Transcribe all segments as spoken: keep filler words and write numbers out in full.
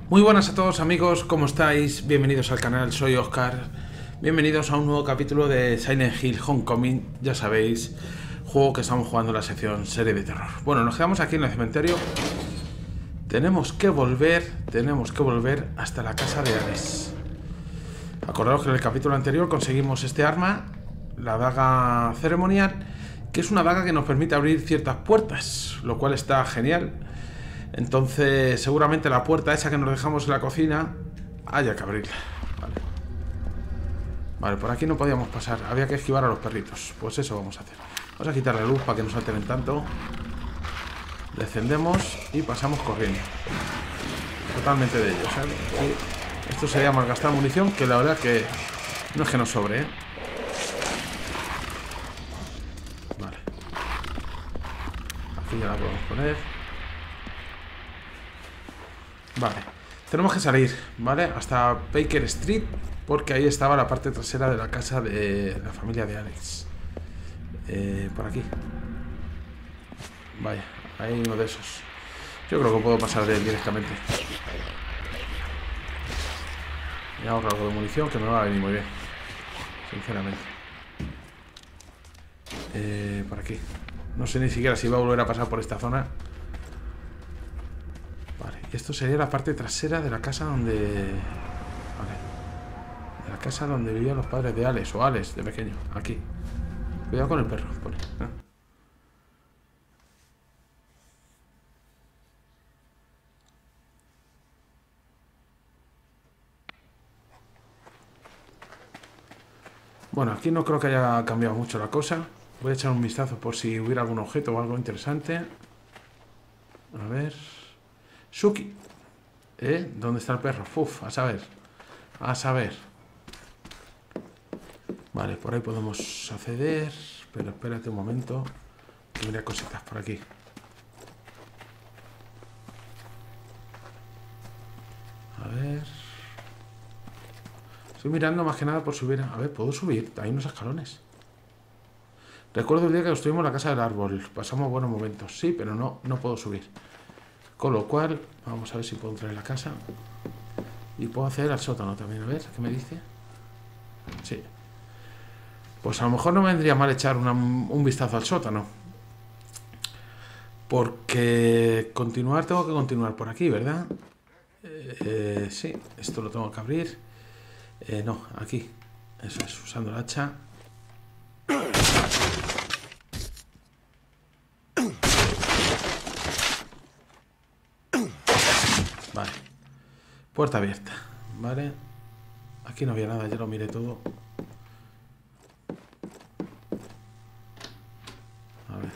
Muy buenas a todos amigos, ¿cómo estáis? Bienvenidos al canal, soy Oscar. Bienvenidos a un nuevo capítulo de Silent Hill Homecoming. Ya sabéis, juego que estamos jugando en la sección serie de terror. Bueno, nos quedamos aquí en el cementerio. Tenemos que volver, tenemos que volver hasta la casa de Alex. Acordaos que en el capítulo anterior conseguimos este arma, la daga ceremonial, que es una daga que nos permite abrir ciertas puertas, lo cual está genial. Entonces seguramente la puerta esa que nos dejamos en la cocina haya que abrirla. Vale. Vale, por aquí no podíamos pasar, había que esquivar a los perritos. Pues eso vamos a hacer. Vamos a quitar la luz para que no se alteren tanto. Descendemos y pasamos corriendo. Totalmente de ellos, ¿sabes? Sí. Esto sería malgastar munición, que la verdad que no es que nos sobre, ¿eh? Vale. Aquí ya la podemos poner. Vale, tenemos que salir, ¿vale? Hasta Baker Street, porque ahí estaba la parte trasera de la casa de la familia de Alex. Eh, por aquí. Vaya, hay uno de esos. Yo creo que puedo pasar de él directamente. Me ahorro algo de munición que me va a venir muy bien, sinceramente. Eh, por aquí. No sé ni siquiera si va a volver a pasar por esta zona. Vale, y esto sería la parte trasera de la casa donde... Vale. De la casa donde vivían los padres de Alex, o Alex de pequeño. Aquí. Cuidado con el perro, pone. ¿Eh? Bueno, aquí no creo que haya cambiado mucho la cosa. Voy a echar un vistazo por si hubiera algún objeto o algo interesante. A ver... Suki. ¿Eh? ¿Dónde está el perro? Uf, a saber. A saber. Vale, por ahí podemos acceder. Pero espérate un momento. Que mira cositas por aquí. A ver. Estoy mirando más que nada por subir. A ver, ¿puedo subir? Hay unos escalones. Recuerdo el día que estuvimos en la casa del árbol. Pasamos buenos momentos. Sí, pero no, no puedo subir. Con lo cual, vamos a ver si puedo entrar en la casa. Y puedo acceder al sótano también. A ver, ¿qué me dice? Sí. Pues a lo mejor no me vendría mal echar una, un vistazo al sótano. Porque continuar, tengo que continuar por aquí, ¿verdad? Eh, sí, esto lo tengo que abrir. Eh, no, aquí. Eso es, usando el hacha. Vale. Puerta abierta. Vale. Aquí no había nada, ya lo miré todo. A ver.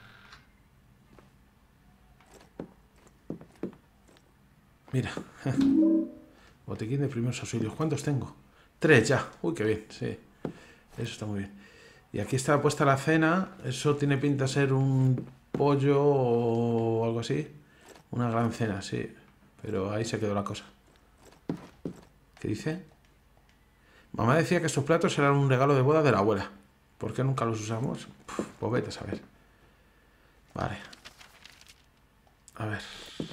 Mira. Botiquín de primeros auxilios. ¿Cuántos tengo? Tres ya. Uy, qué bien. Sí. Eso está muy bien. Y aquí está puesta la cena. Eso tiene pinta de ser un pollo o algo así. Una gran cena, sí. Pero ahí se quedó la cosa. ¿Qué dice? Mamá decía que estos platos eran un regalo de boda de la abuela. ¿Por qué nunca los usamos? Puf, pues vete a saber. Vale. A ver.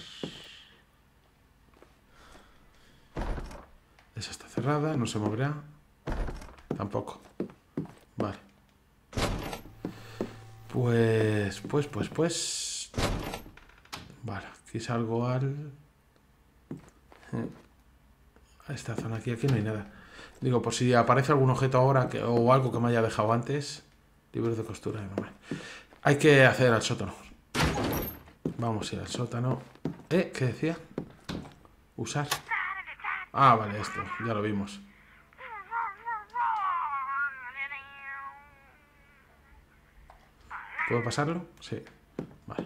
Esa está cerrada, no se moverá. Tampoco. Vale. Pues, pues, pues, pues. Vale, aquí salgo al... A esta zona aquí, aquí no hay nada. Digo, por si aparece algún objeto ahora que, o algo que me haya dejado antes. Libros de costura. No, hay que acceder al sótano. Vamos a ir al sótano. ¿Eh? ¿Qué decía? Usar. Ah, vale, esto. Ya lo vimos. ¿Puedo pasarlo? Sí. Vale.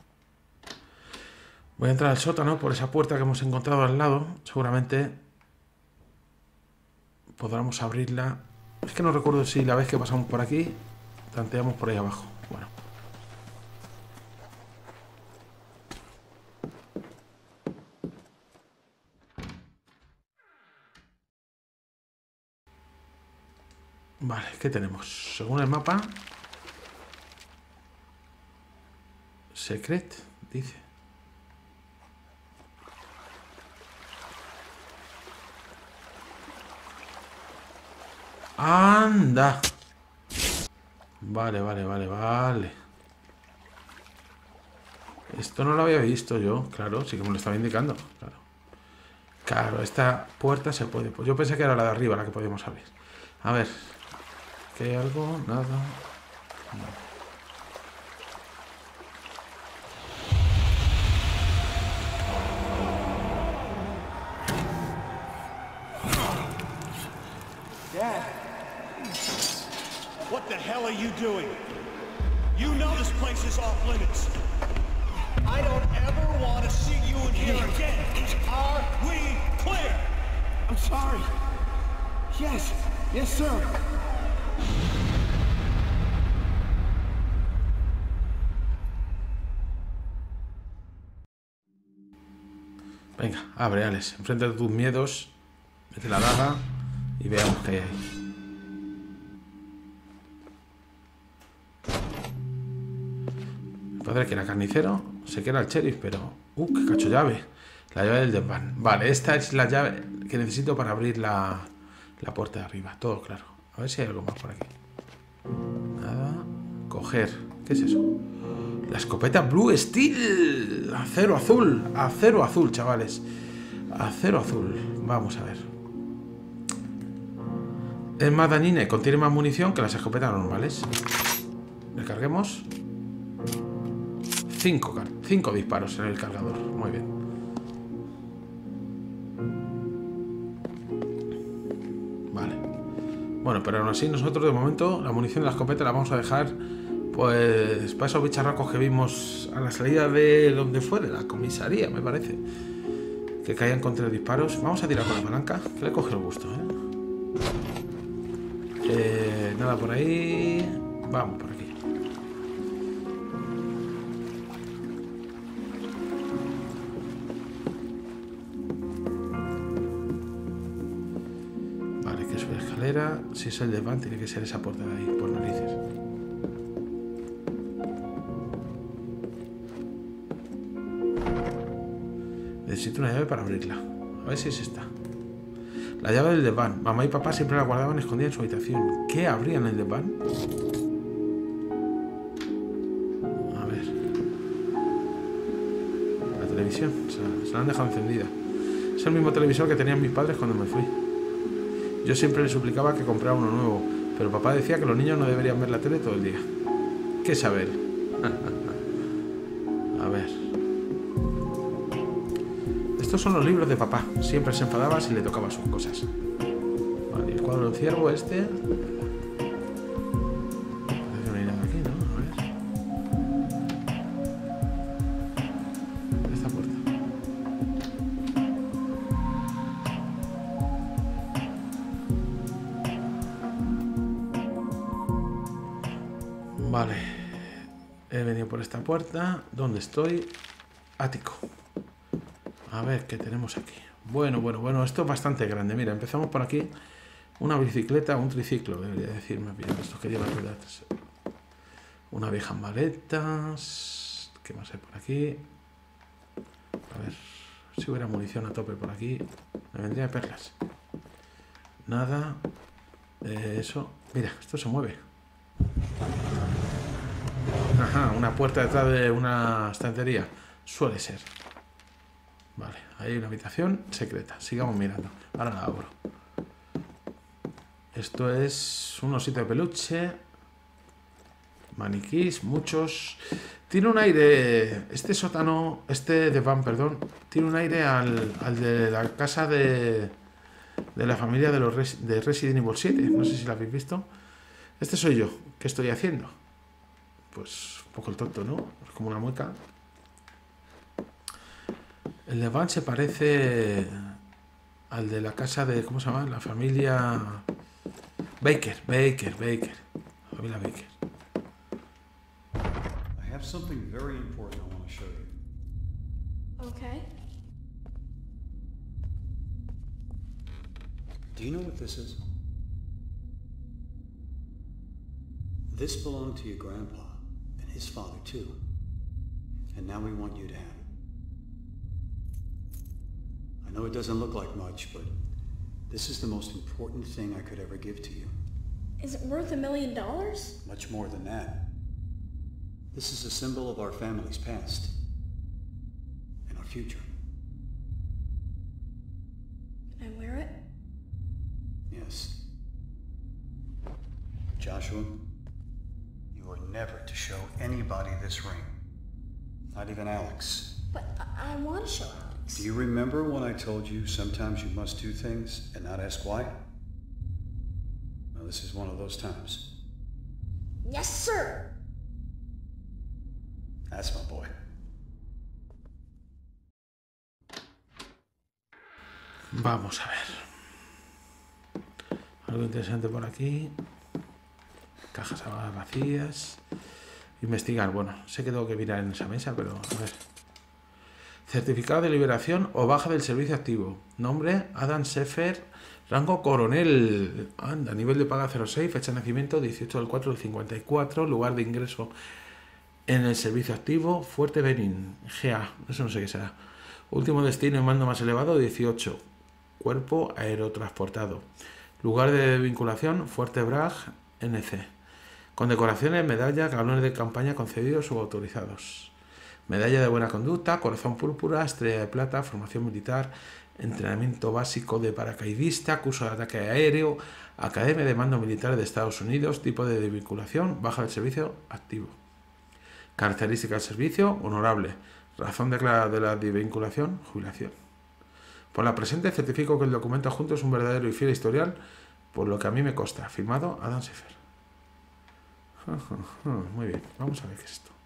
Voy a entrar al sótano por esa puerta que hemos encontrado al lado. Seguramente podamos abrirla. Es que no recuerdo si la vez que pasamos por aquí tanteamos por ahí abajo. Bueno. Vale, ¿qué tenemos? Según el mapa... Secret, dice. ¡Anda! Vale, vale, vale, vale. Esto no lo había visto yo, claro, sí que me lo estaba indicando. Claro, claro, esta puerta se puede... Pues yo pensé que era la de arriba la que podíamos abrir. A ver, ¿qué hay algo? Nada. No. What the hell are you doing? You know this place is off limits. I don't ever want to see you in here again. Are we clear? I'm sorry. Yes. Yes, sir. Venga, abre, Alex. Enfrente de tus miedos. Mete la daga y veamos qué hay ahí. Padre que era carnicero, sé que era el sheriff, pero... ¡Uh, qué cacho llave! La llave del desván. Vale, esta es la llave que necesito para abrir la, la puerta de arriba. Todo claro. A ver si hay algo más por aquí. Nada. Coger. ¿Qué es eso? La escopeta Blue Steel. Acero azul. Acero azul, chavales. Acero azul. Vamos a ver. Es más dañina y contiene más munición que las escopetas normales. Recarguemos. Cinco, cinco disparos en el cargador. Muy bien. Vale. Bueno, pero aún así nosotros de momento la munición de la escopeta la vamos a dejar pues para esos bicharracos que vimos a la salida de donde fue, de la comisaría, me parece. Que caían con tres disparos. Vamos a tirar con la palanca, que le coge el gusto, ¿eh? Eh, nada por ahí. Vamos por aquí. Si es el desván, tiene que ser esa puerta de ahí, por narices. Necesito una llave para abrirla. A ver si es esta. La llave del desván. Mamá y papá siempre la guardaban escondida en su habitación. ¿Qué abrían el desván? A ver. La televisión. Se, se la han dejado encendida. Es el mismo televisor que tenían mis padres cuando me fui. Yo siempre le suplicaba que comprara uno nuevo, pero papá decía que los niños no deberían ver la tele todo el día. ¿Qué saber? A ver. Estos son los libros de papá. Siempre se enfadaba si le tocaba sus cosas. Vale, el cuadro del ciervo este... Parece que no hay nada aquí, ¿no? A ver. Esta puerta. Vale, he venido por esta puerta. ¿Dónde estoy? Ático. A ver, ¿qué tenemos aquí? Bueno, bueno, bueno, esto es bastante grande. Mira, empezamos por aquí. Una bicicleta, un triciclo, debería decirme bien. Esto que lleva ruedas. Una vieja maletas. ¿Qué más hay por aquí? A ver, si hubiera munición a tope por aquí. Me vendría de perlas. Nada. Eh, eso. Mira, esto se mueve. Ajá, una puerta detrás de una estantería. Suele ser. Vale, ahí hay una habitación secreta. Sigamos mirando. Ahora la abro. Esto es un osito de peluche. Maniquís, muchos. Tiene un aire... Este sótano, este desván, perdón, tiene un aire al, al de la casa de, de la familia de, los res, de Resident Evil siete. No sé si lo habéis visto. Este soy yo. ¿Qué estoy haciendo? Pues un poco el tonto, ¿no? Es como una mueca. El desván se parece al de la casa de... ¿Cómo se llama? La familia... Baker, Baker, Baker. La familia Baker. I have something very important I want to show you. Okay. Do you know what this is? This belonged to your grandpa and his father too. And now we want you to have it. I know it doesn't look like much, but this is the most important thing I could ever give to you. Is it worth a million dollars? Much more than that. This is a symbol of our family's past and our future. Can I wear it? Yes. Joshua, you are never to show anybody this ring. Not even Alex. But I, I want to show Alex. Do you remember when I told you sometimes you must do things and not ask why? Well, this is one of those times. Yes, sir! That's my boy. Vamos a ver. Algo interesante por aquí. Cajas vacías. Investigar. Bueno, sé que tengo que mirar en esa mesa, pero a ver. Certificado de liberación o baja del servicio activo. Nombre, Adam Sheffer. Rango coronel. Anda, nivel de paga cero seis. Fecha de nacimiento dieciocho del cuatro del cincuenta y cuatro. Lugar de ingreso en el servicio activo. Fuerte Benin. G A. Eso no sé qué será. Último destino y mando más elevado dieciocho. Cuerpo aerotransportado. Lugar de vinculación Fuerte Bragg. N C. Condecoraciones, medallas, galones de campaña concedidos o autorizados. Medalla de buena conducta, corazón púrpura, estrella de plata, formación militar, entrenamiento básico de paracaidista, curso de ataque aéreo, academia de mando militar de Estados Unidos, tipo de vinculación, baja del servicio activo. Características del servicio, honorable. Razón declarada de la vinculación, jubilación. Por la presente certifico que el documento adjunto es un verdadero y fiel historial, por lo que a mí me consta. Firmado Adam Sheffer. Muy bien, vamos a ver qué es esto.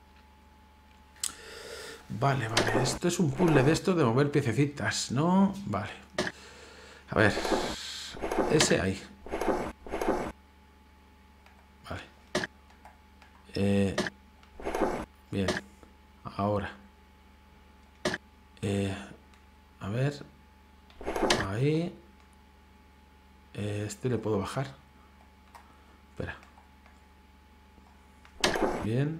Vale, vale, esto es un puzzle de esto de mover piececitas, ¿no? Vale. A ver. Ese ahí. Vale. Eh, bien. Ahora. Eh, a ver. Ahí. Eh, este le puedo bajar. Espera. Bien.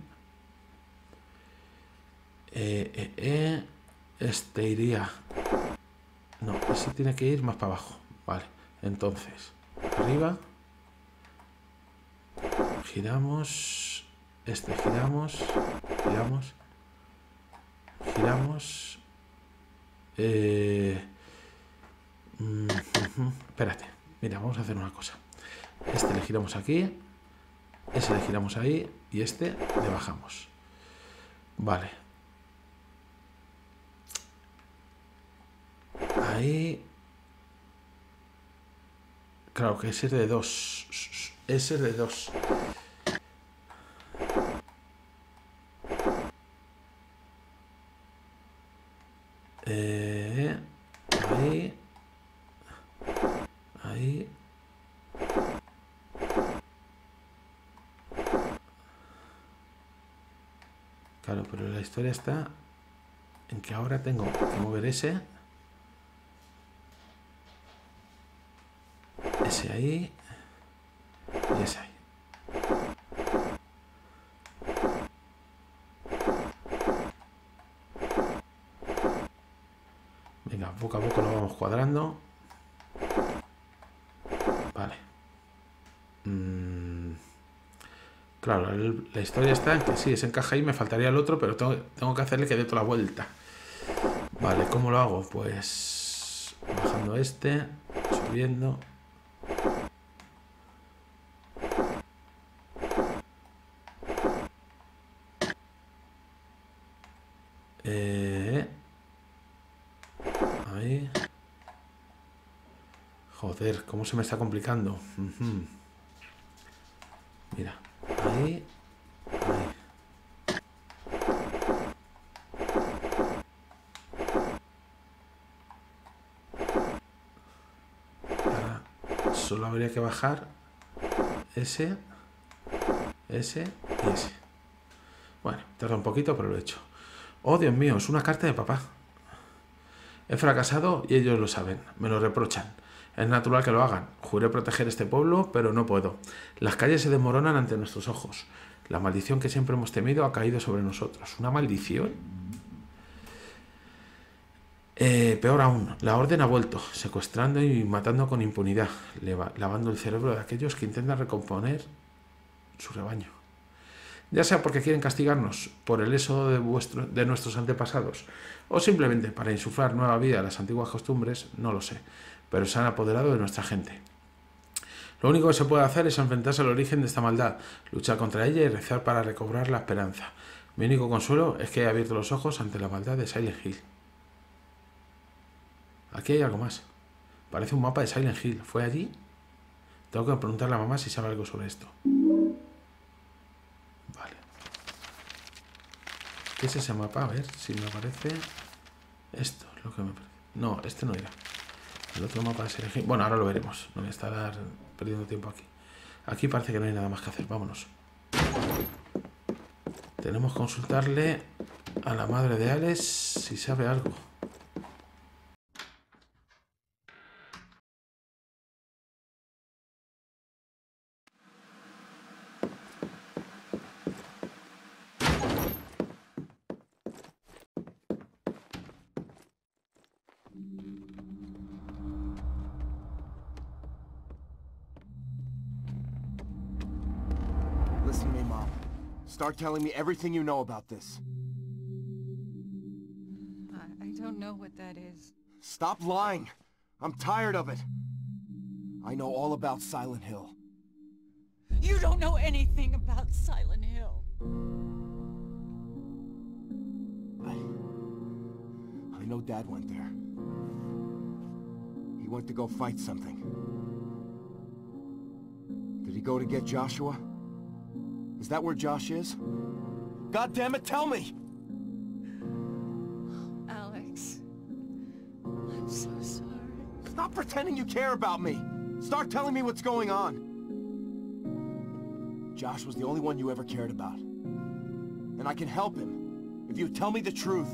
Eh, eh, eh. Este iría. No, ese tiene que ir más para abajo. Vale. Entonces. Arriba. Giramos. Este giramos. Giramos. Giramos. Eh. Mm, uh-huh. Espérate. Mira, vamos a hacer una cosa. Este le giramos aquí. Ese le giramos ahí. Y este le bajamos. Vale. Ahí. Claro que ese es de dos. Ese es de dos. Eh, ahí. Ahí. Claro, pero la historia está en que ahora tengo que mover ese. Ese ahí. Y ese ahí. Venga, poco a poco lo vamos cuadrando. Vale. Mm. Claro, el, la historia está en que sí, se encaja ahí, me faltaría el otro, pero tengo, tengo que hacerle que dé toda la vuelta. Vale, ¿cómo lo hago? Pues bajando este, subiendo. Eh, ahí. Joder, cómo se me está complicando. Uh-huh. Mira, ahí, ahí. Ahora solo habría que bajar ese, ese y ese. Bueno, tarda un poquito, pero lo he hecho. Oh, Dios mío, es una carta de papá. He fracasado y ellos lo saben. Me lo reprochan. Es natural que lo hagan. Juré proteger este pueblo, pero no puedo. Las calles se desmoronan ante nuestros ojos. La maldición que siempre hemos temido ha caído sobre nosotros. ¿Una maldición? Eh, peor aún, la orden ha vuelto, secuestrando y matando con impunidad, lavando el cerebro de aquellos que intentan recomponer su rebaño. Ya sea porque quieren castigarnos por el éxodo de, vuestro, de nuestros antepasados, o simplemente para insuflar nueva vida a las antiguas costumbres, no lo sé, pero se han apoderado de nuestra gente. Lo único que se puede hacer es enfrentarse al origen de esta maldad, luchar contra ella y rezar para recobrar la esperanza. Mi único consuelo es que he abierto los ojos ante la maldad de Silent Hill. Aquí hay algo más. Parece un mapa de Silent Hill. ¿Fue allí? Tengo que preguntarle a mamá si sabe algo sobre esto. Vale. ¿Qué es ese mapa? A ver si me aparece. Esto es lo que me parece. No, este no era. El otro mapa de Silent Hill. Bueno, ahora lo veremos. No voy a estar perdiendo tiempo aquí. Aquí parece que no hay nada más que hacer. Vámonos. Tenemos que consultarle a la madre de Alex si sabe algo. Listen to me, Mom. Start telling me everything you know about this. I, I don't know what that is. Stop lying. I'm tired of it. I know all about Silent Hill. You don't know anything about Silent Hill. I... I know Dad went there. He went to go fight something. Did he go to get Joshua? Is that where Josh is? God damn it, tell me! Alex, I'm so sorry. Stop pretending you care about me! Start telling me what's going on! Josh was the only one you ever cared about. And I can help him, if you tell me the truth.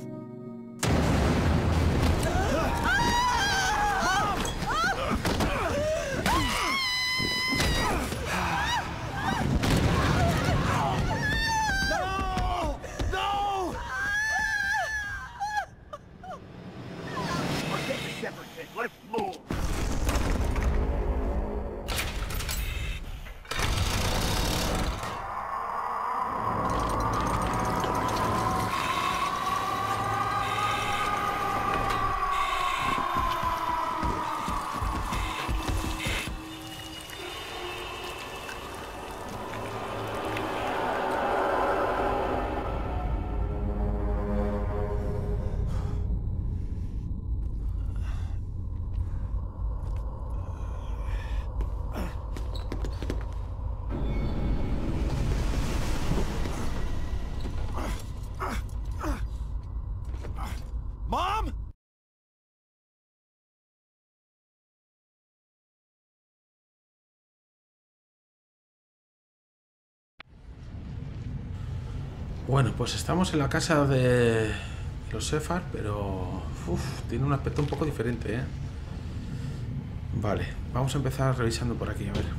Bueno, pues estamos en la casa de los Sefar, pero uf, tiene un aspecto un poco diferente, ¿eh? Vale, vamos a empezar revisando por aquí, a ver.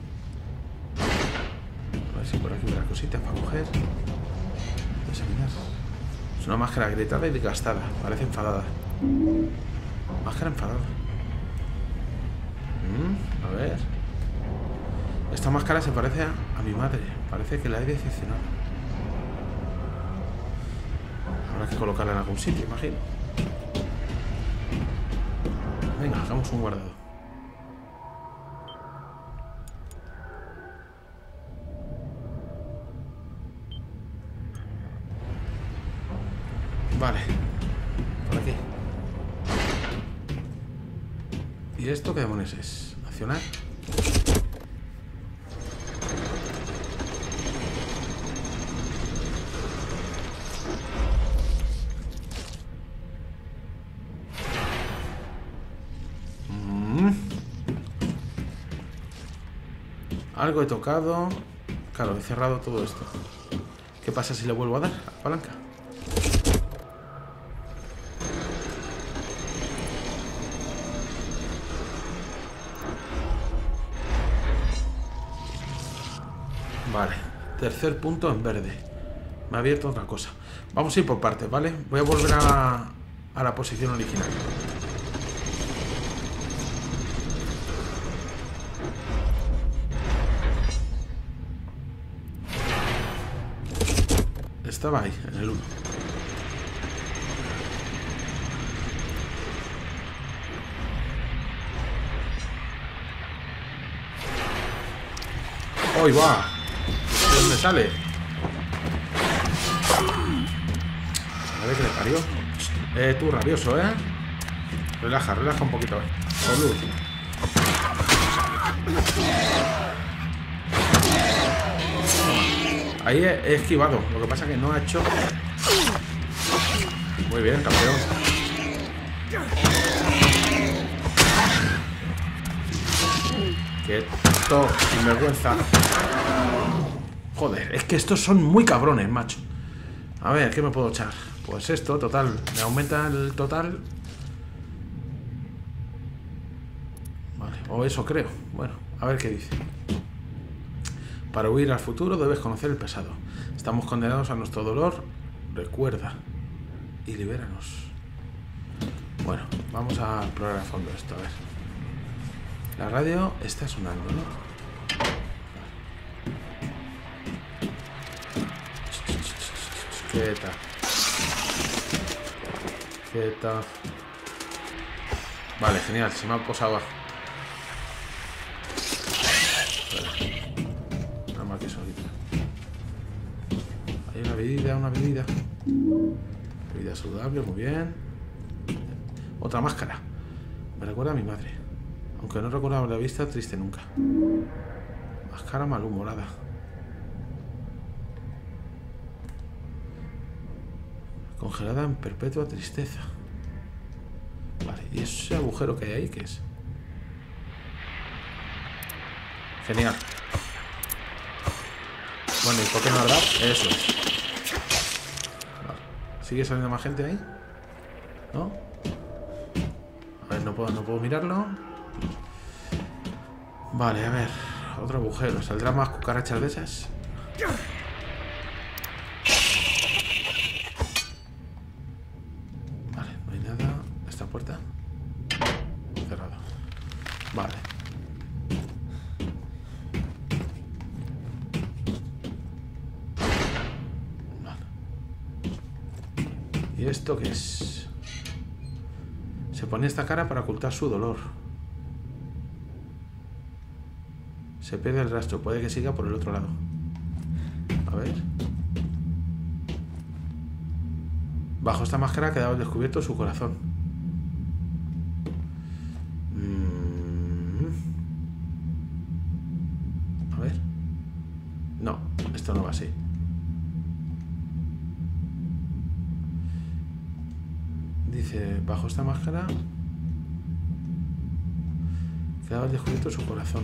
A ver si por aquí habrá cositas para coger. Examinar. Es una máscara gritada y desgastada, parece enfadada. Máscara enfadada. Mm, a ver. Esta máscara se parece a, a mi madre, parece que la he decepcionado. Habrá que colocarla en algún sitio, imagino. Venga, hagamos un guardado. Vale. Por aquí. ¿Y esto qué demonios es? ¿Accionar? Algo he tocado. Claro, he cerrado todo esto. ¿Qué pasa si le vuelvo a dar a la palanca? Vale. Tercer punto en verde. Me ha abierto otra cosa. Vamos a ir por partes, ¿vale? Voy a volver a, a la posición original. Estaba ahí, en el uno. ¡Hoy va! ¿De dónde sale? A ver qué le parió. Eh, tú rabioso, ¿eh? Relaja, relaja un poquito. Salud. Ahí he, he esquivado. Lo que pasa es que no ha hecho... Muy bien, campeón. Quieto, sinvergüenza. Joder, es que estos son muy cabrones, macho. A ver, ¿qué me puedo echar? Pues esto, total. Me aumenta el total. Vale, o eso creo. Bueno, a ver qué dice. Para huir al futuro debes conocer el pasado. Estamos condenados a nuestro dolor. Recuerda y libéranos. Bueno, vamos a explorar a fondo esto, a ver. La radio está sonando, ¿no? Quieta. Quieta. Vale, genial, se me ha posado abajo. Nada más que solita. Hay una bebida, una bebida. Bebida saludable, muy bien. Otra máscara. Me recuerda a mi madre. Aunque no recuerdo la vista triste nunca. Máscara malhumorada. Congelada en perpetua tristeza. Vale, ¿y ese agujero que hay ahí qué es? Genial. Bueno, ¿y por qué no habrá? Eso es. Vale. ¿Sigue saliendo más gente ahí? ¿No? A ver, no puedo, no puedo mirarlo. Vale, a ver. Otro agujero. ¿Saldrá más cucarachas de esas? Vale, no hay nada. ¿Esta puerta? Cerrada. Vale. Vale. ¿Y esto qué es? Se pone esta cara para ocultar su dolor. Se pierde el rastro. Puede que siga por el otro lado. A ver. Bajo esta máscara ha quedado descubierto su corazón. Mm. A ver. No, esto no va así. Dice, bajo esta máscara ha quedado descubierto su corazón.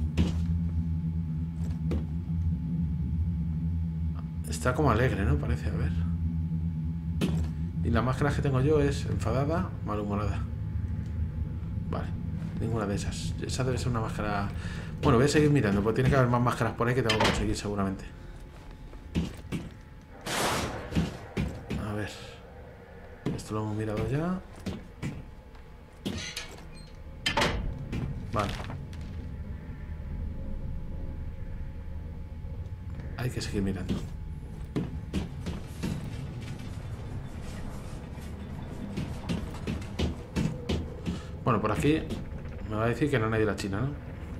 Está como alegre, ¿no? Parece, a ver. Y la máscara que tengo yo es enfadada, malhumorada. Vale, ninguna de esas. Esa debe ser una máscara... Bueno, voy a seguir mirando, porque tiene que haber más máscaras por ahí que tengo que conseguir seguramente. A ver. Esto lo hemos mirado ya. Vale. Hay que seguir mirando. Bueno, por aquí me va a decir que no hay nadie de la China, ¿no?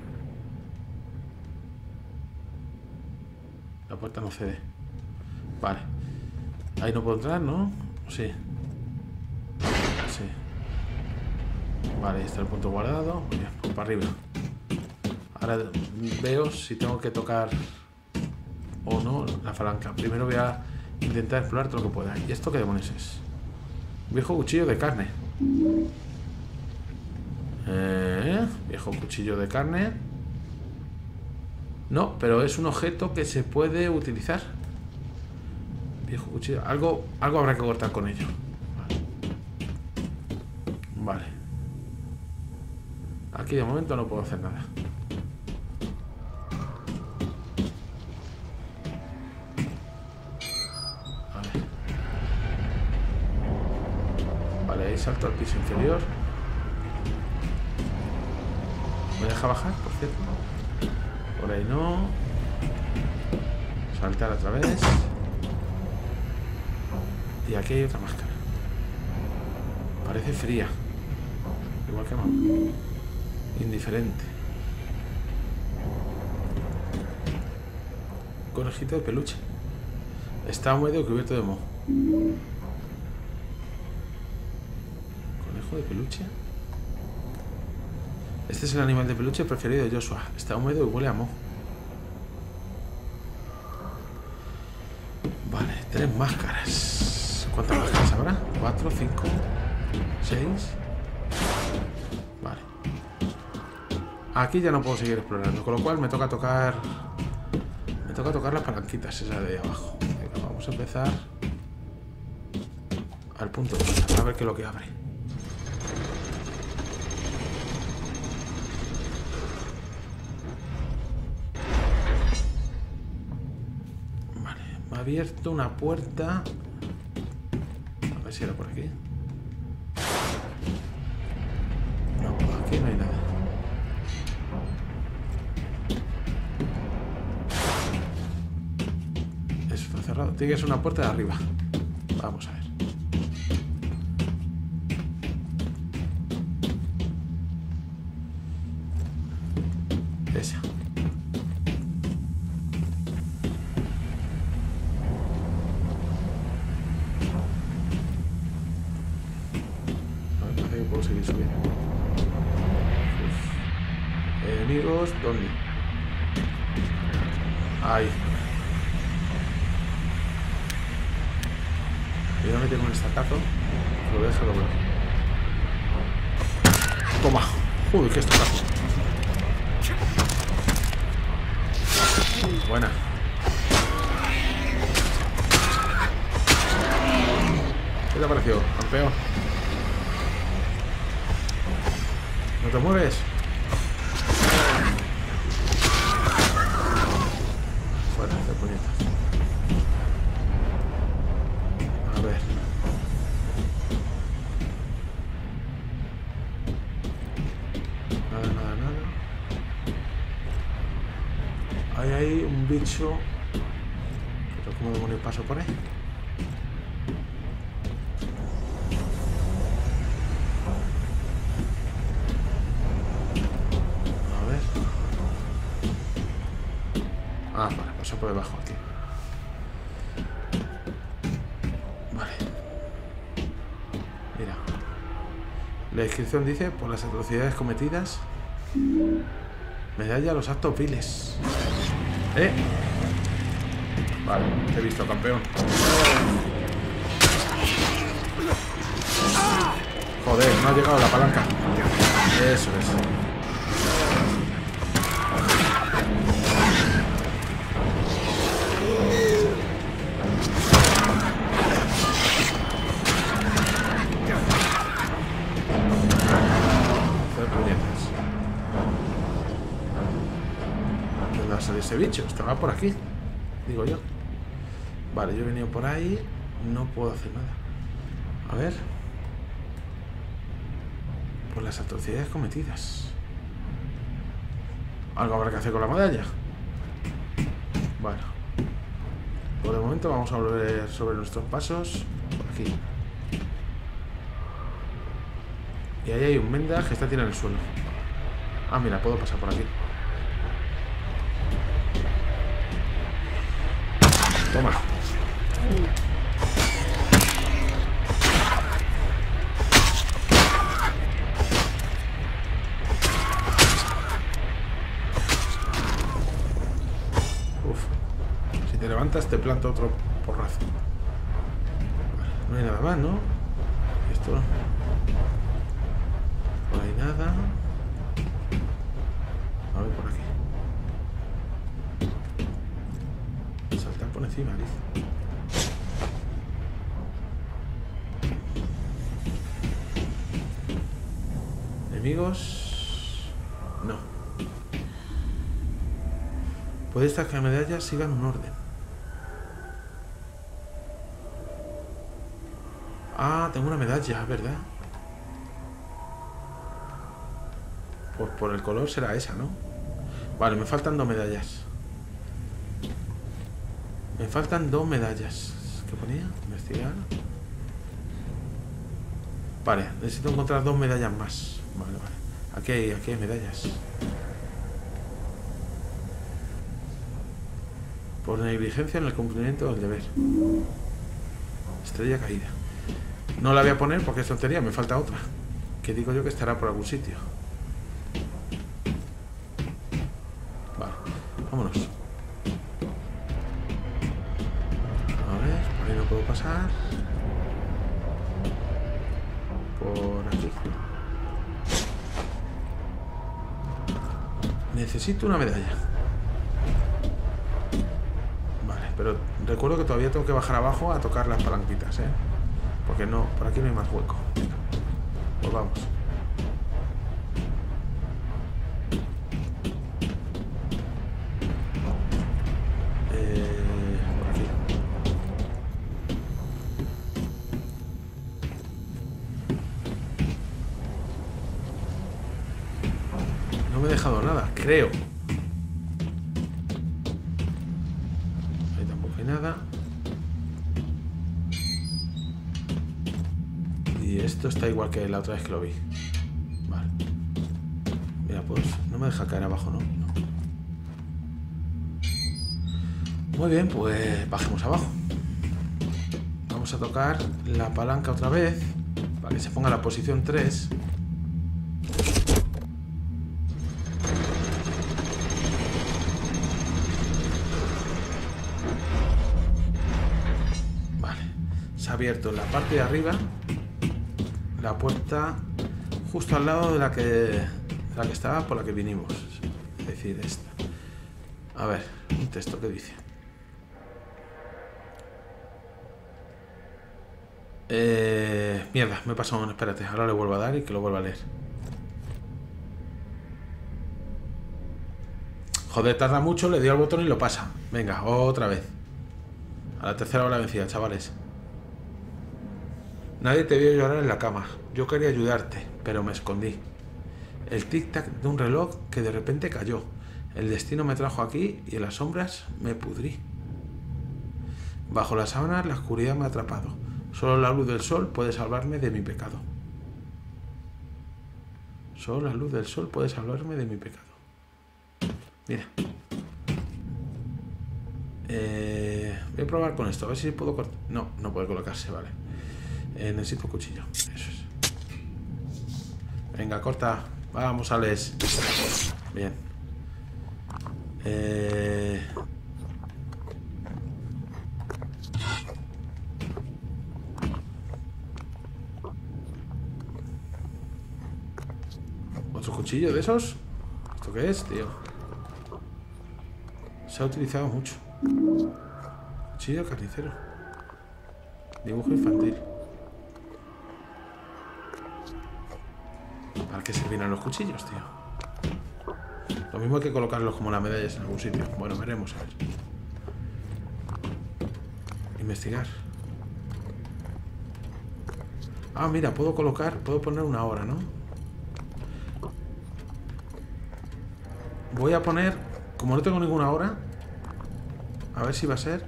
La puerta no cede. Vale. Ahí no puedo entrar, ¿no? Sí. Sí. Vale, ahí está el punto guardado. Muy bien, pues para arriba. Ahora veo si tengo que tocar o no la palanca. Primero voy a intentar explorar todo lo que pueda. ¿Y esto qué demonios es? Un viejo cuchillo de carne. Eh, viejo cuchillo de carne. No, pero es un objeto que se puede utilizar. Viejo cuchillo. Algo, algo habrá que cortar con ello. Vale. Vale. Aquí de momento no puedo hacer nada. A ver. Vale, ahí salto al piso inferior. ¿Me deja bajar, por cierto? Por ahí no. Saltar otra vez. Y aquí hay otra máscara. Parece fría. Igual que no. Indiferente. Conejito de peluche. Está húmedo y cubierto de moho. Conejo de peluche. Este es el animal de peluche preferido de Joshua. Está húmedo y huele a moho. Vale, tres máscaras. ¿Cuántas máscaras habrá? ¿Cuatro, cinco, seis? Vale. Aquí ya no puedo seguir explorando, con lo cual me toca tocar... Me toca tocar las palanquitas, esa de ahí abajo. Venga, vamos a empezar al punto de a ver qué es lo que abre. Vale, me ha abierto una puerta. A ver si era por aquí. No, aquí no hay nada. Eso está cerrado. Tiene que ser una puerta de arriba. Vamos a ver. Esa. A ver, parece que puedo seguir subiendo. Uf. Enemigos, ¿dónde? Ahí. Y voy a meter un estacazo. Lo voy a dejar doblar. Toma. Uy, qué estacazo. Buena. ¿Qué te ha parecido, campeón? ¿No te mueves? Fuera, de puñetas. A ver. Nada, nada, nada. Ahí hay un bicho. Pero ¿cómo demonios paso por ahí? A ver. Ah, vale, paso por debajo aquí. Vale. Mira. La descripción dice, por las atrocidades cometidas, medalla a los actos viles. ¿Eh? Vale, te he visto, campeón. Joder, no ha llegado la palanca. Eso es. Hacer puñetas. ¿Dónde va a salir ese bicho? Este va por aquí, digo yo. Vale, yo he venido por ahí. No puedo hacer nada. A ver. Por las atrocidades cometidas. Algo habrá que hacer con la medalla. Bueno. Por el momento vamos a volver sobre nuestros pasos. Por aquí. Y ahí hay un Menda que está tirado en el suelo. Ah, mira, puedo pasar por aquí. Toma. Uf. Si te levantas te planto otro porrazo. Vale, no hay nada más, ¿no? Esto... Por ahí nada. A ver por aquí. Saltar por encima, dice. Enemigos. No. Puede estar que las medallas sigan un orden. Ah, tengo una medalla, ¿verdad? Pues por el color será esa, ¿no? Vale, me faltan dos medallas. Me faltan dos medallas. ¿Qué ponía? Investigar. Vale, necesito encontrar dos medallas más. Vale, vale. Aquí hay, aquí hay medallas. Por negligencia en el cumplimiento del deber. Estrella caída. No la voy a poner porque es tontería, me falta otra. Que digo yo que estará por algún sitio. Vale, vámonos. A ver, por ahí no puedo pasar. Por aquí. Necesito una medalla. Vale, pero recuerdo que todavía tengo que bajar abajo a tocar las palanquitas, ¿eh? Porque no, por aquí no hay más hueco. Venga, pues vamos. Eh, por aquí. No me he dejado nada, creo. Ahí tampoco hay nada. Y esto está igual que la otra vez que lo vi. Vale. Mira, pues no me deja caer abajo, ¿no? No. Muy bien, pues bajemos abajo. Vamos a tocar la palanca otra vez para que se ponga la posición tres. Vale. Se ha abierto en la parte de arriba la puerta justo al lado de la que, de la que estaba por la que vinimos. Es decir, esta. A ver, un texto que dice. Eh, mierda, me he pasado un... Espérate, ahora le vuelvo a dar y que lo vuelva a leer. Joder, tarda mucho, le doy al botón y lo pasa. Venga, otra vez. A la tercera hora vencida, chavales. Nadie te vio llorar en la cama. Yo quería ayudarte, pero me escondí. El tic-tac de un reloj que de repente cayó. El destino me trajo aquí y en las sombras me pudrí. Bajo las sábanas la oscuridad me ha atrapado. Solo la luz del sol puede salvarme de mi pecado. Solo la luz del sol puede salvarme de mi pecado. Mira. Eh, voy a probar con esto, a ver si puedo cortar. No, no puede colocarse, vale. Eh, necesito cuchillo. Eso es. Venga, corta. Vamos, Alex. Bien. Eh... ¿Otro cuchillo de esos? ¿Esto qué es, tío? Se ha utilizado mucho. Cuchillo carnicero. Dibujo infantil. ¿Para qué servirán los cuchillos, tío? Lo mismo hay que colocarlos como las medallas en algún sitio. Bueno, veremos, a ver. Investigar. Ah, mira, puedo colocar, puedo poner una hora, ¿no? Voy a poner, como no tengo ninguna hora, a ver si va a ser.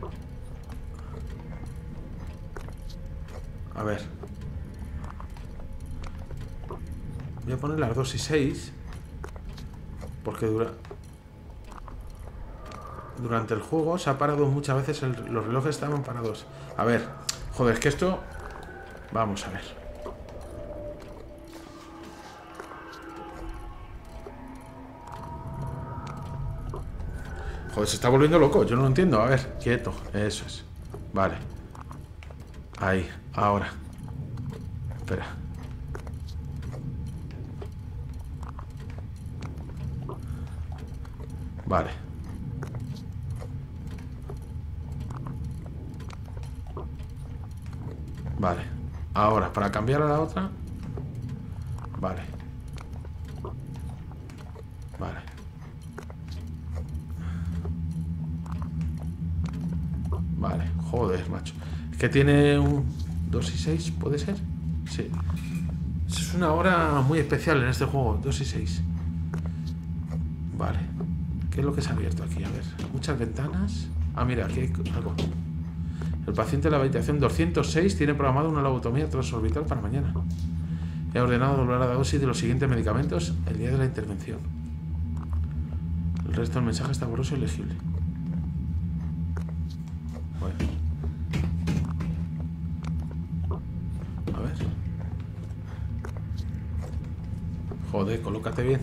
A ver. Voy a poner las dos y seis. Porque dura... durante el juego se ha parado muchas veces, el... los relojes estaban parados. A ver, joder, es que esto... Vamos a ver. Joder, se está volviendo loco, yo no lo entiendo. A ver, quieto, eso es. Vale. Ahí, ahora. Espera. Vale. Vale. Ahora, para cambiar a la otra. Vale. Vale. Vale. Joder, macho. Es que tiene un dos y seis, ¿puede ser? Sí. Es una hora muy especial en este juego, dos y seis. Vale. ¿Qué es lo que se ha abierto aquí? A ver, muchas ventanas. Ah, mira, aquí hay algo. El paciente de la habitación doscientos seis tiene programada una lobotomía transorbital para mañana. He ordenado doblar la dosis de los siguientes medicamentos el día de la intervención. El resto del mensaje está borroso y legible. Bueno. A ver. Joder, colócate bien.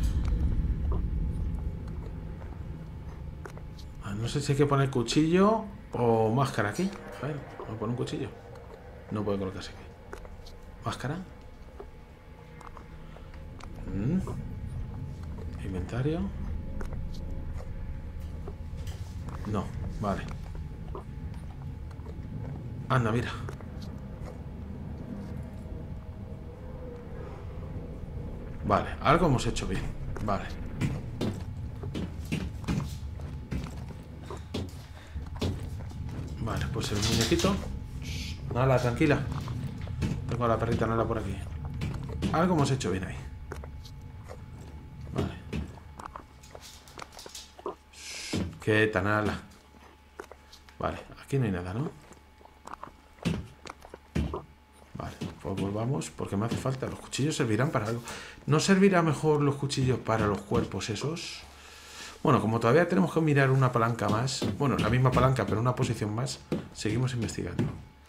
Ah, no sé si hay que poner cuchillo o máscara aquí. A ver, voy a poner un cuchillo. No puede colocarse aquí. Máscara. Mm. Inventario. No, vale. Anda, mira. Vale, algo hemos hecho bien. Vale. Vale, pues el muñequito. Nala, tranquila. Tengo a la perrita Nala por aquí. Algo hemos hecho bien ahí. Vale. Quieta, Nala. Vale, aquí no hay nada, ¿no? Vale, pues volvamos porque me hace falta. Los cuchillos servirán para algo. ¿No servirá mejor los cuchillos para los cuerpos esos? Bueno, como todavía tenemos que mirar una palanca más, bueno, la misma palanca, pero una posición más, seguimos investigando.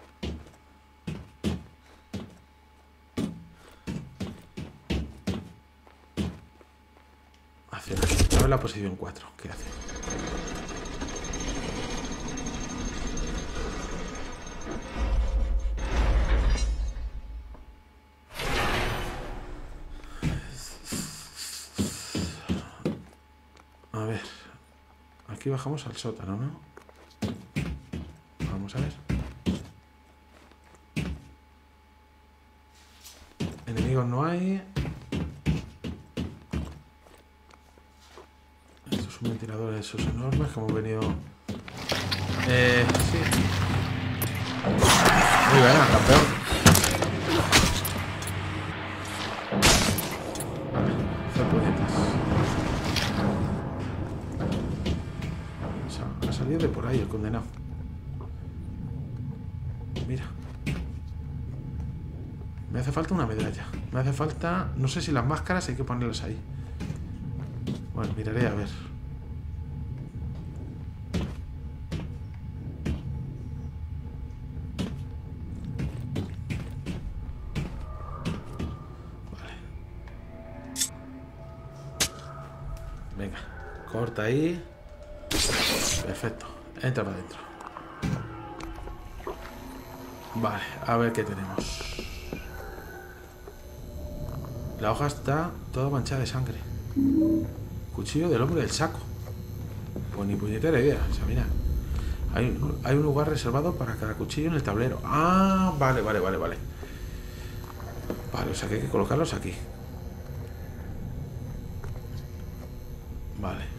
Hacia a ver la posición cuatro, ¿qué hace? A ver, aquí bajamos al sótano, ¿no? Vamos a ver. Enemigos no hay. Estos son ventiladores esos enormes que hemos venido... Eh, sí. Muy buena, campeón. Vale, hacer puñetas. Ha salido de por ahí el condenado. Mira. Me hace falta una medalla. Me hace falta... No sé si las máscaras hay que ponerlas ahí. Bueno, miraré a ver. Vale. Venga. Corta ahí. Perfecto. Entra para adentro. Vale, a ver qué tenemos. La hoja está toda manchada de sangre. Cuchillo del hombre del saco. Pues ni puñetera idea. O sea, mira. Hay, hay un lugar reservado para cada cuchillo en el tablero. Ah, vale, vale, vale, vale. Vale, o sea que hay que colocarlos aquí. Vale.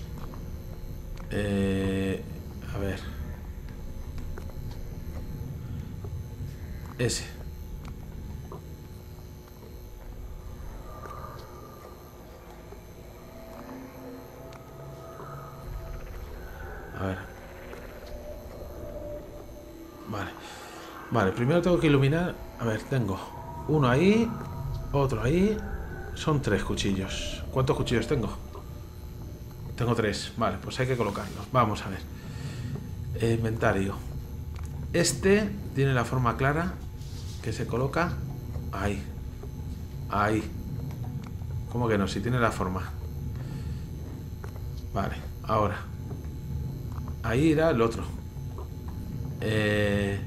Eh, a ver. Ese. A ver. Vale. Vale, primero tengo que iluminar. A ver, tengo uno ahí, otro ahí. Son tres cuchillos. ¿Cuántos cuchillos tengo? Tengo tres. Vale, pues hay que colocarlos. Vamos a ver. Eh, inventario. Este tiene la forma clara que se coloca ahí. Ahí. ¿Cómo que no? Si tiene la forma. Vale, ahora. Ahí irá el otro. Eh,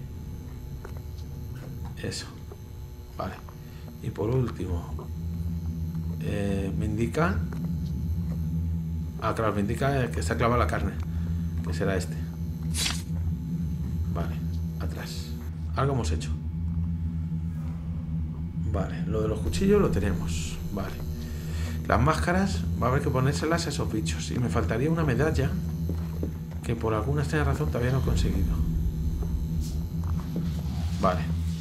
eso. Vale. Y por último. Eh, me indica... Ah, claro, me indica que está clavada la carne. Que será este. Vale, atrás. Algo hemos hecho. Vale, lo de los cuchillos lo tenemos. Vale. Las máscaras va a haber que ponérselas a esos bichos. Y me faltaría una medalla que por alguna extraña razón todavía no he conseguido. Vale.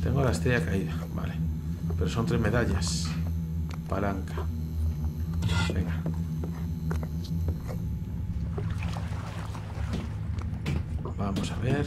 Tengo la estrella caída, vale. Pero son tres medallas. Palanca. Venga. Vamos a ver.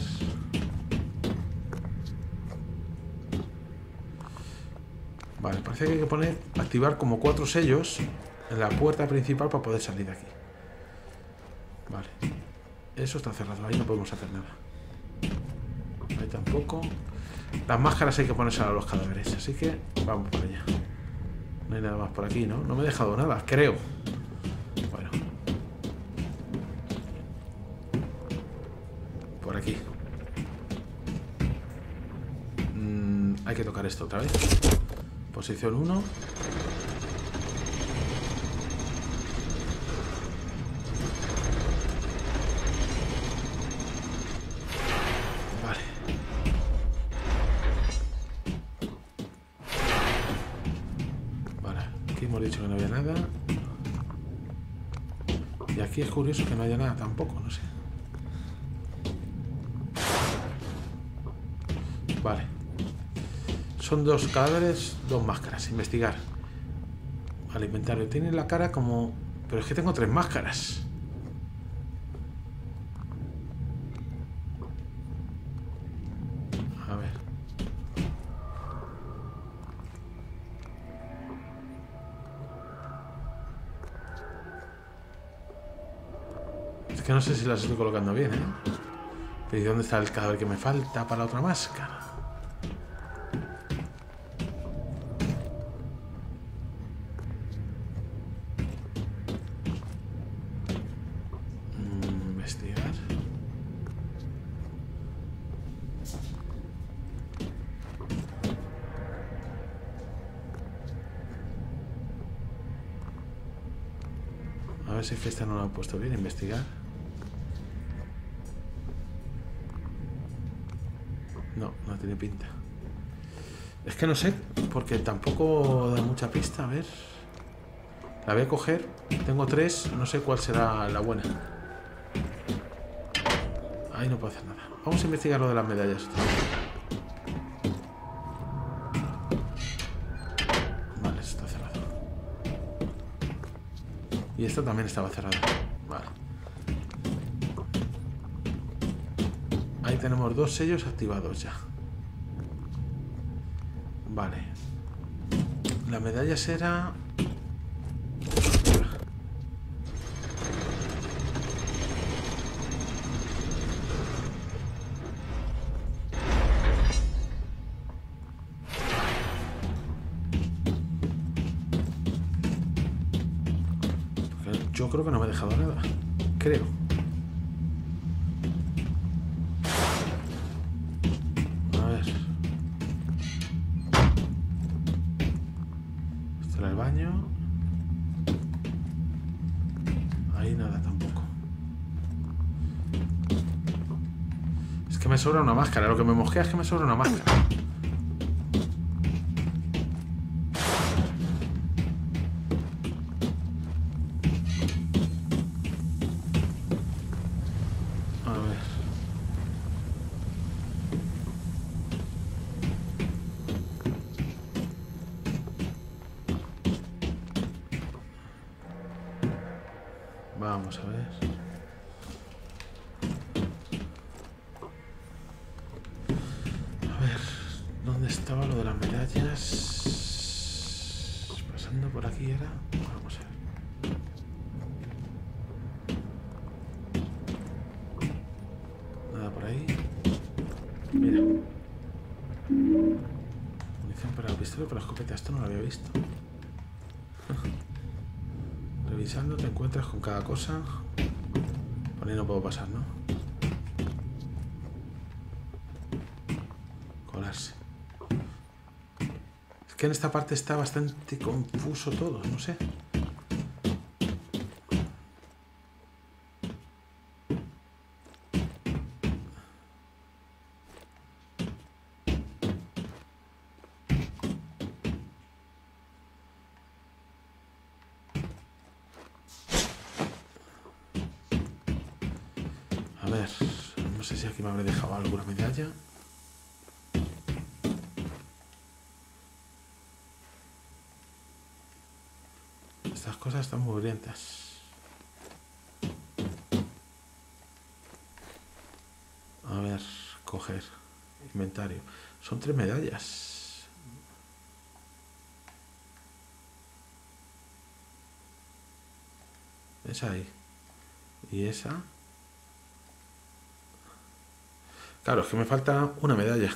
Vale, parece que hay que poner, activar como cuatro sellos en la puerta principal para poder salir de aquí. Vale. Eso está cerrado, ahí no podemos hacer nada. Ahí tampoco. Las máscaras hay que ponerse a los cadáveres, así que vamos para allá. No hay nada más por aquí, ¿no? No me he dejado nada, creo. Bueno. Por aquí. Mm, hay que tocar esto otra vez. Posición uno. Vale. Vale, aquí hemos dicho que no había nada. Y aquí es curioso que no haya nada tampoco, no sé. Vale. Son dos cadáveres, dos máscaras. Investigar. Al inventario. Tiene la cara como... Pero es que tengo tres máscaras. A ver. Es que no sé si las estoy colocando bien, ¿eh? Pero ¿y dónde está el cadáver que me falta para la otra máscara? A ver si es que esta no la he puesto bien. Investigar. No, no tiene pinta. Es que no sé, porque tampoco da mucha pista. A ver. La voy a coger. Tengo tres. No sé cuál será la buena. Ahí no puedo hacer nada. Vamos a investigar lo de las medallas. Vale, está cerrado. Y esta también estaba cerrada. Vale. Ahí tenemos dos sellos activados ya. Vale. La medalla será... Yo creo que no me he dejado nada. Creo. A ver. Este era el baño. Ahí nada tampoco. Es que me sobra una máscara. Lo que me mosquea es que me sobra una máscara. Vamos a ver. A ver, ¿dónde estaba lo de las medallas? Pasando por aquí era. Vamos a ver. Nada por ahí. Mira. Munición para la pistola y para la escopeta. Esto no lo había visto. Revisando te encuentras con cada cosa. Por ahí no puedo pasar, ¿no? Colarse. Es que en esta parte está bastante confuso todo, no sé. A ver, no sé si aquí me habré dejado alguna medalla. Estas cosas están muy brillantes. A ver, coger. Inventario. Son tres medallas. Esa ahí. Y esa. Claro, es que me falta una medalla.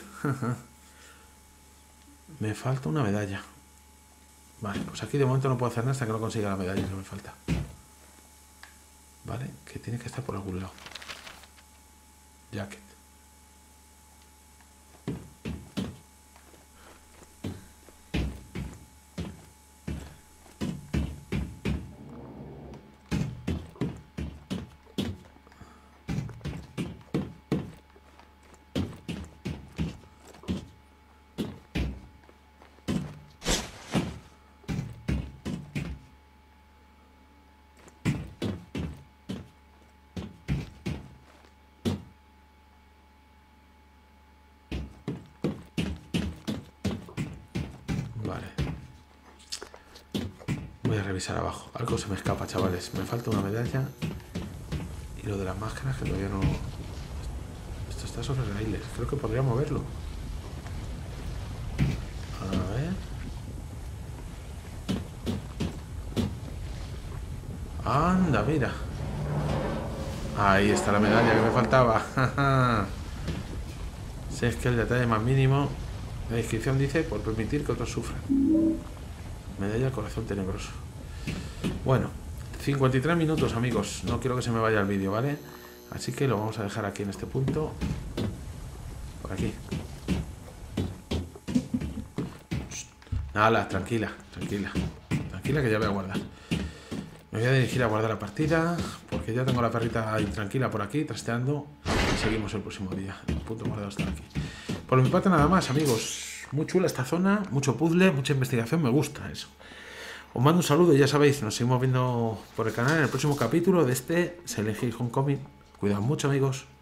Me falta una medalla. Vale, pues aquí de momento no puedo hacer nada hasta que no consiga la medalla que me falta. Vale, que tiene que estar por algún lado. Jacket. Vale. Voy a revisar abajo. Algo se me escapa, chavales. Me falta una medalla. Y lo de las máscaras que todavía no... Esto está sobre raíles. Creo que podría moverlo. A ver. Anda, mira. Ahí está la medalla que me faltaba. Si es que el detalle más mínimo. La descripción dice por permitir que otros sufran. Medalla al corazón tenebroso. Bueno, cincuenta y tres minutos, amigos. No quiero que se me vaya el vídeo, ¿vale? Así que lo vamos a dejar aquí en este punto. Por aquí. Nada, tranquila, tranquila. Tranquila que ya voy a guardar. Me voy a dirigir a guardar la partida, porque ya tengo la perrita intranquila por aquí, trasteando. Y seguimos el próximo día. El punto guardado está aquí. Por mi parte nada más, amigos. Muy chula esta zona, mucho puzzle, mucha investigación, me gusta eso. Os mando un saludo y ya sabéis, nos seguimos viendo por el canal en el próximo capítulo de este Silent Hill Homecoming. Cuidado mucho, amigos.